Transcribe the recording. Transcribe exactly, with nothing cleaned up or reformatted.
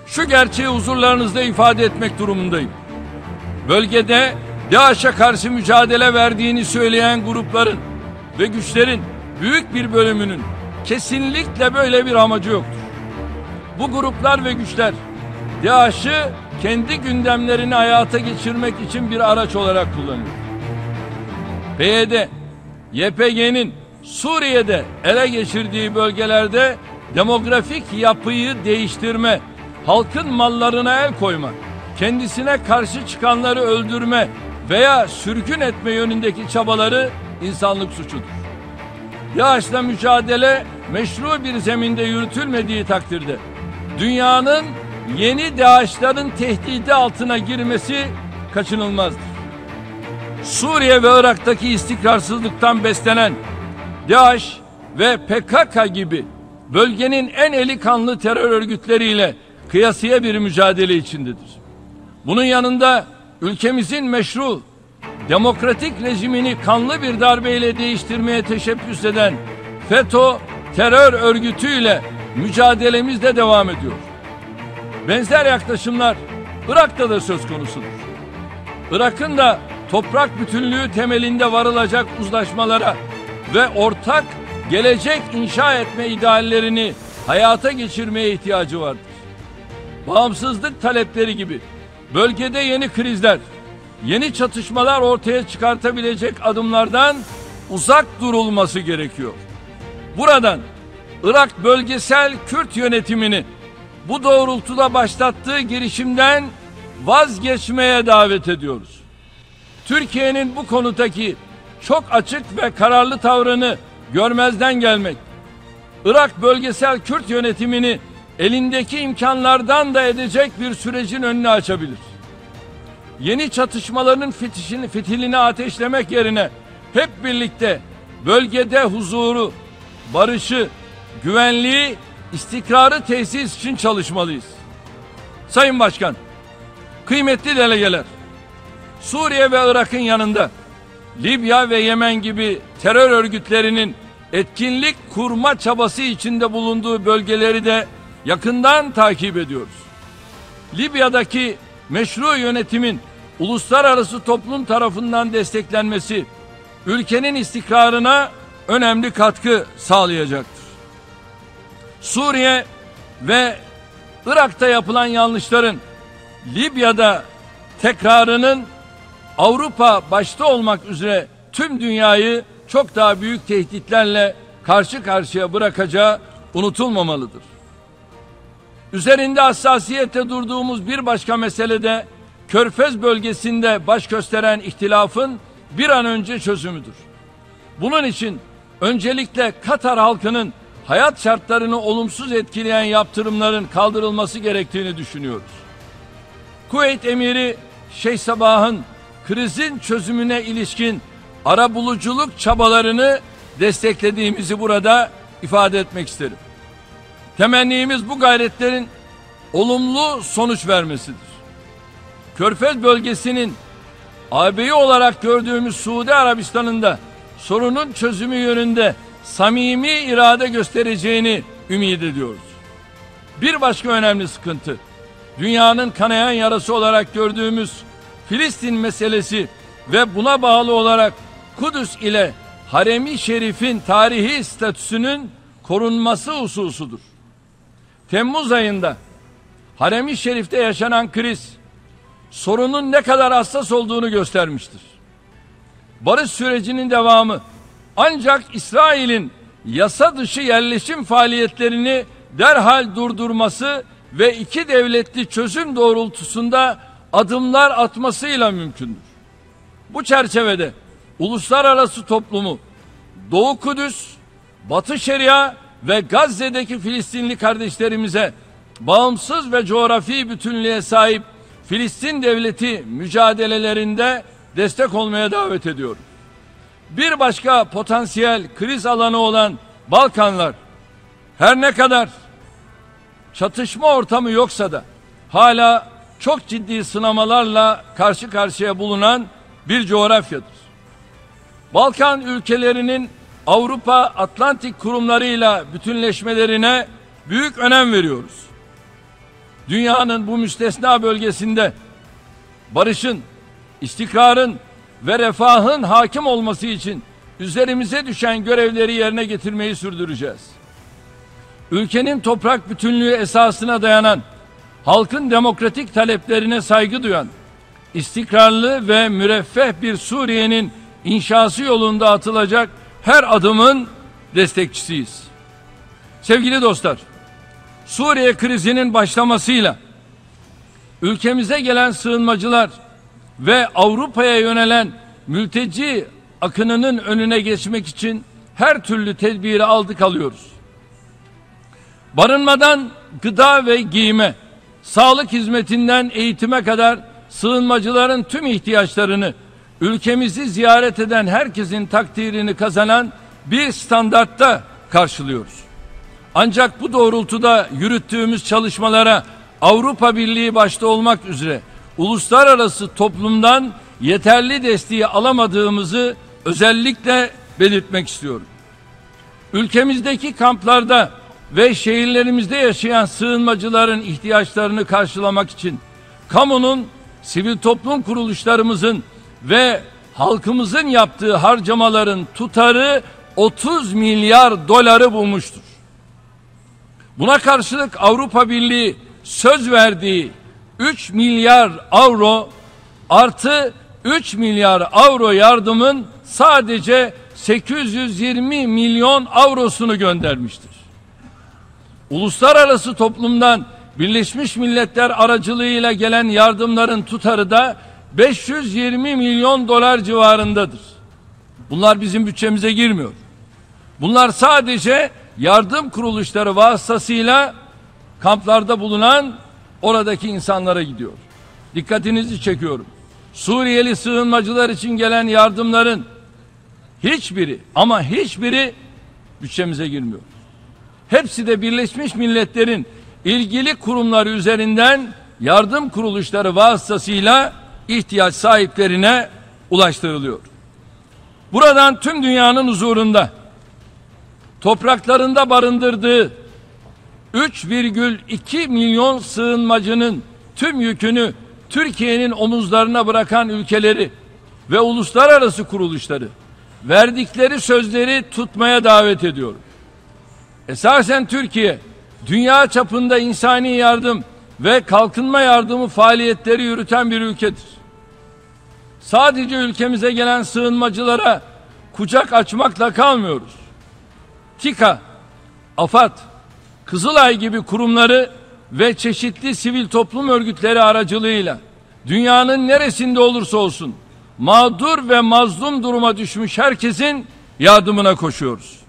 şu gerçeği huzurlarınızda ifade etmek durumundayım. Bölgede DAEŞ'e karşı mücadele verdiğini söyleyen grupların ve güçlerin büyük bir bölümünün kesinlikle böyle bir amacı yoktur. Bu gruplar ve güçler DAEŞ'ı kendi gündemlerini hayata geçirmek için bir araç olarak kullanıyor. P Y D, Y P G'nin Suriye'de ele geçirdiği bölgelerde demografik yapıyı değiştirme, halkın mallarına el koyma, kendisine karşı çıkanları öldürme veya sürgün etme yönündeki çabaları insanlık suçudur. DAEŞ'le mücadele meşru bir zeminde yürütülmediği takdirde dünyanın yeni DAEŞ'lerin tehdidi altına girmesi kaçınılmazdır. Suriye ve Irak'taki istikrarsızlıktan beslenen DAEŞ ve P K K gibi bölgenin en eli kanlı terör örgütleriyle kıyasıya bir mücadele içindedir. Bunun yanında ülkemizin meşru demokratik rejimini kanlı bir darbeyle değiştirmeye teşebbüs eden FETÖ terör örgütüyle mücadelemiz de devam ediyor. Benzer yaklaşımlar Irak'ta da söz konusudur. Irak'ın da toprak bütünlüğü temelinde varılacak uzlaşmalara ve ortak gelecek inşa etme ideallerini hayata geçirmeye ihtiyacı vardır. Bağımsızlık talepleri gibi bölgede yeni krizler, yeni çatışmalar ortaya çıkartabilecek adımlardan uzak durulması gerekiyor. Buradan Irak bölgesel Kürt yönetimini bu doğrultuda başlattığı girişimden vazgeçmeye davet ediyoruz. Türkiye'nin bu konudaki çok açık ve kararlı tavrını görmezden gelmek, Irak bölgesel Kürt yönetimini elindeki imkanlardan da edecek bir sürecin önünü açabilir. Yeni çatışmaların fitişini, fitilini ateşlemek yerine hep birlikte bölgede huzuru, barışı, güvenliği, istikrarı tesis için çalışmalıyız. Sayın Başkan, kıymetli delegeler, Suriye ve Irak'ın yanında Libya ve Yemen gibi terör örgütlerinin etkinlik kurma çabası içinde bulunduğu bölgeleri de yakından takip ediyoruz. Libya'daki meşru yönetimin uluslararası toplum tarafından desteklenmesi ülkenin istikrarına önemli katkı sağlayacaktır. Suriye ve Irak'ta yapılan yanlışların Libya'da tekrarının Avrupa başta olmak üzere tüm dünyayı çok daha büyük tehditlerle karşı karşıya bırakacağı unutulmamalıdır. Üzerinde hassasiyette durduğumuz bir başka mesele de Körfez bölgesinde baş gösteren ihtilafın bir an önce çözümüdür. Bunun için öncelikle Katar halkının hayat şartlarını olumsuz etkileyen yaptırımların kaldırılması gerektiğini düşünüyoruz. Kuveyt Emiri Şeyh Sabah'ın krizin çözümüne ilişkin arabuluculuk çabalarını desteklediğimizi burada ifade etmek isterim. Temennimiz bu gayretlerin olumlu sonuç vermesidir. Körfez bölgesinin ağabeyi olarak gördüğümüz Suudi Arabistan'ın da sorunun çözümü yönünde samimi irade göstereceğini ümit ediyoruz. Bir başka önemli sıkıntı, dünyanın kanayan yarası olarak gördüğümüz Filistin meselesi ve buna bağlı olarak Kudüs ile Harem-i Şerif'in tarihi statüsünün korunması hususudur. Temmuz ayında Harem-i Şerif'te yaşanan kriz sorunun ne kadar hassas olduğunu göstermiştir. Barış sürecinin devamı ancak İsrail'in yasa dışı yerleşim faaliyetlerini derhal durdurması ve iki devletli çözüm doğrultusunda adımlar atmasıyla mümkündür. Bu çerçevede uluslararası toplumu Doğu Kudüs, Batı Şeria ve Gazze'deki Filistinli kardeşlerimize bağımsız ve coğrafi bütünlüğe sahip Filistin devleti mücadelelerinde destek olmaya davet ediyorum. Bir başka potansiyel kriz alanı olan Balkanlar, her ne kadar çatışma ortamı yoksa da hala çok ciddi sınamalarla karşı karşıya bulunan bir coğrafyadır. Balkan ülkelerinin Avrupa Atlantik kurumlarıyla bütünleşmelerine büyük önem veriyoruz. dünyanın bu müstesna bölgesinde barışın, istikrarın ve refahın hakim olması için üzerimize düşen görevleri yerine getirmeyi sürdüreceğiz. Ülkenin toprak bütünlüğü esasına dayanan, halkın demokratik taleplerine saygı duyan, istikrarlı ve müreffeh bir Suriye'nin inşası yolunda atılacak her adımın destekçisiyiz. Sevgili dostlar, Suriye krizinin başlamasıyla ülkemize gelen sığınmacılar ve Avrupa'ya yönelen mülteci akınının önüne geçmek için her türlü tedbiri aldık alıyoruz. Barınmadan gıda ve giyime, sağlık hizmetinden eğitime kadar sığınmacıların tüm ihtiyaçlarını ülkemizi ziyaret eden herkesin takdirini kazanan bir standartta karşılıyoruz. Ancak bu doğrultuda yürüttüğümüz çalışmalara Avrupa Birliği başta olmak üzere uluslararası toplumdan yeterli desteği alamadığımızı özellikle belirtmek istiyorum. Ülkemizdeki kamplarda ve şehirlerimizde yaşayan sığınmacıların ihtiyaçlarını karşılamak için kamunun, sivil toplum kuruluşlarımızın ve halkımızın yaptığı harcamaların tutarı otuz milyar doları bulmuştur. Buna karşılık Avrupa Birliği söz verdiği üç milyar avro artı üç milyar avro yardımın sadece sekiz yüz yirmi milyon avrosunu göndermiştir. Uluslararası toplumdan Birleşmiş Milletler aracılığıyla gelen yardımların tutarı da beş yüz yirmi milyon dolar civarındadır. Bunlar bizim bütçemize girmiyor. Bunlar sadece yardım kuruluşları vasıtasıyla kamplarda bulunan oradaki insanlara gidiyor. Dikkatinizi çekiyorum. Suriyeli sığınmacılar için gelen yardımların hiçbiri ama hiçbiri bütçemize girmiyor. Hepsi de Birleşmiş Milletler'in ilgili kurumları üzerinden yardım kuruluşları vasıtasıyla ihtiyaç sahiplerine ulaştırılıyor. Buradan tüm dünyanın huzurunda topraklarında barındırdığı üç virgül iki milyon sığınmacının tüm yükünü Türkiye'nin omuzlarına bırakan ülkeleri ve uluslararası kuruluşları verdikleri sözleri tutmaya davet ediyorum. Esasen Türkiye, dünya çapında insani yardım ve kalkınma yardımı faaliyetleri yürüten bir ülkedir. Sadece ülkemize gelen sığınmacılara kucak açmakla kalmıyoruz. TİKA, AFAD, Kızılay gibi kurumları ve çeşitli sivil toplum örgütleri aracılığıyla dünyanın neresinde olursa olsun mağdur ve mazlum duruma düşmüş herkesin yardımına koşuyoruz.